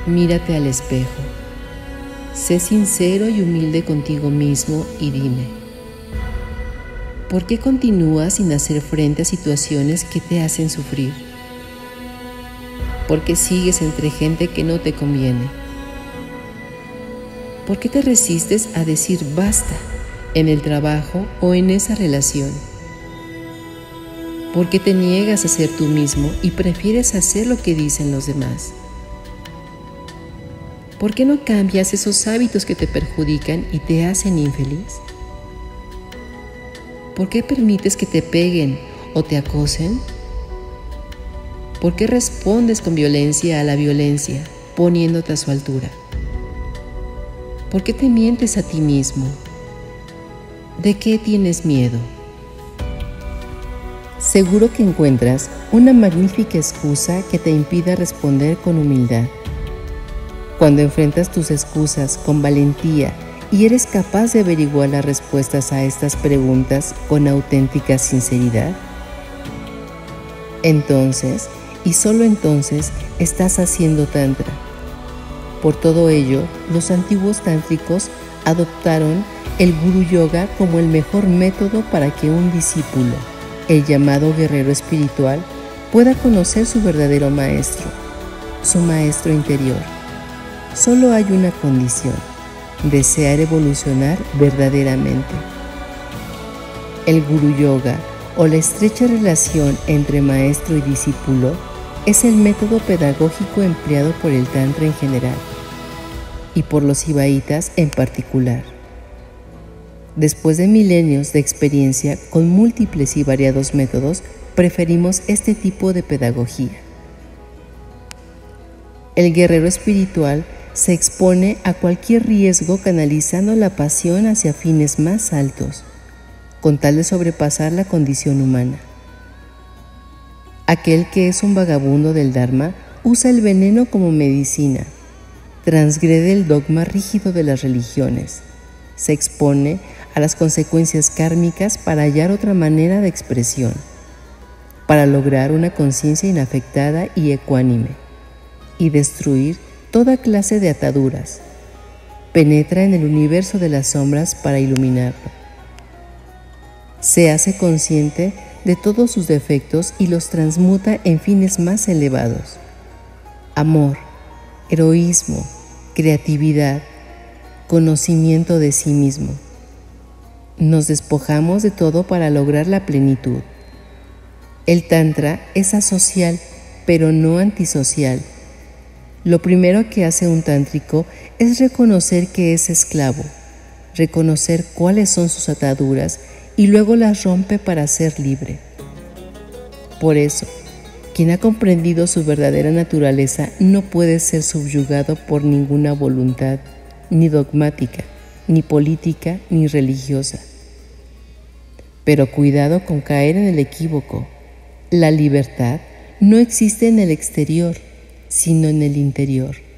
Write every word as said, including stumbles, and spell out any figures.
Mírate al espejo. Sé sincero y humilde contigo mismo y dime, ¿por qué continúas sin hacer frente a situaciones que te hacen sufrir? ¿Por qué sigues entre gente que no te conviene? ¿Por qué te resistes a decir basta en el trabajo o en esa relación? ¿Por qué te niegas a ser tú mismo y prefieres hacer lo que dicen los demás? ¿Por qué no cambias esos hábitos que te perjudican y te hacen infeliz? ¿Por qué permites que te peguen o te acosen? ¿Por qué respondes con violencia a la violencia, poniéndote a su altura? ¿Por qué te mientes a ti mismo? ¿De qué tienes miedo? Seguro que encuentras una magnífica excusa que te impida responder con humildad. Cuando enfrentas tus excusas con valentía y eres capaz de averiguar las respuestas a estas preguntas con auténtica sinceridad, entonces, y solo entonces, estás haciendo tantra. Por todo ello, los antiguos tántricos adoptaron el Guru Yoga como el mejor método para que un discípulo, el llamado guerrero espiritual, pueda conocer su verdadero maestro, su maestro interior. Solo hay una condición: desear evolucionar verdaderamente. El Guru Yoga, o la estrecha relación entre maestro y discípulo, es el método pedagógico empleado por el Tantra en general y por los Sivaitas en particular. Después de milenios de experiencia con múltiples y variados métodos, preferimos este tipo de pedagogía. El guerrero espiritual se expone a cualquier riesgo canalizando la pasión hacia fines más altos, con tal de sobrepasar la condición humana. Aquel que es un vagabundo del Dharma usa el veneno como medicina, transgrede el dogma rígido de las religiones, se expone a las consecuencias kármicas para hallar otra manera de expresión, para lograr una conciencia inafectada y ecuánime, y destruir toda clase de ataduras. Penetra en el universo de las sombras para iluminarlo. Se hace consciente de todos sus defectos y los transmuta en fines más elevados: amor, heroísmo, creatividad, conocimiento de sí mismo. Nos despojamos de todo para lograr la plenitud. El Tantra es asocial, pero no antisocial. Lo primero que hace un tántrico es reconocer que es esclavo, reconocer cuáles son sus ataduras y luego las rompe para ser libre. Por eso, quien ha comprendido su verdadera naturaleza no puede ser subyugado por ninguna voluntad, ni dogmática, ni política, ni religiosa. Pero cuidado con caer en el equívoco. La libertad no existe en el exterior, sino en el interior.